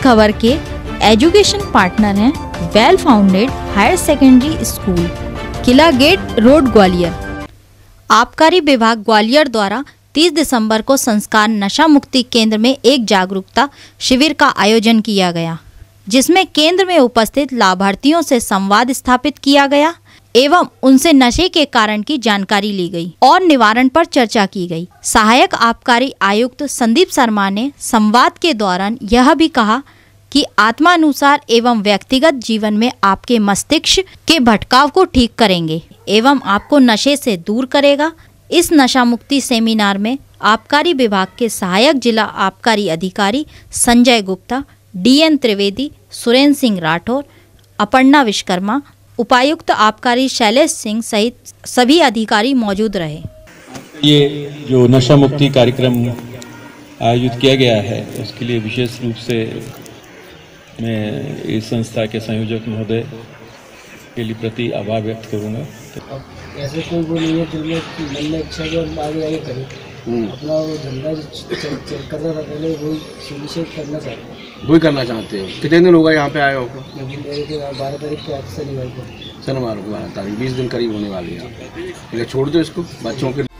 खबर के education partner हैं well founded higher secondary school, किला गेट रोड, ग्वालियर। आबकारी विभाग ग्वालियर द्वारा 30 दिसंबर को संस्कार नशा मुक्ति केंद्र में एक जागरूकता शिविर का आयोजन किया गया, जिसमें केंद्र में उपस्थित लाभार्थियों से संवाद स्थापित किया गया एवं उनसे नशे के कारण की जानकारी ली गई और निवारण पर चर्चा की गई। सहायक आबकारी आयुक्त संदीप शर्मा ने संवाद के दौरान यह भी कहा कि आत्मानुसार एवं व्यक्तिगत जीवन में आपके मस्तिष्क के भटकाव को ठीक करेंगे एवं आपको नशे से दूर करेगा। इस नशा मुक्ति सेमिनार में आबकारी विभाग के सहायक जिला आबकारी अधिकारी संजय गुप्ता, DN त्रिवेदी, सुरेंद्र सिंह राठौर, अपर्णा विश्वकर्मा, उपायुक्त आबकारी शैलेश सिंह सहित सभी अधिकारी मौजूद रहे। ये जो नशा मुक्ति कार्यक्रम आयोजित किया गया है उसके लिए विशेष रूप से मैं इस संस्था के संयोजक महोदय के लिए प्रति आभार व्यक्त करूँगा। ऐसे कोई वो नहीं है दिल में मन में इच्छा जो आगे आगे करें, अपना वो धंधा करना था पहले वही शुरू से करना चाहते हैं। वही करना चाहते हो। कितने दिन होगा यहाँ पे आए हो? मेरे के 12 तारीख को शनिवार को 12 तारीख 20 दिन करीब होने वाली है। छोड़ दो इसको बच्चों के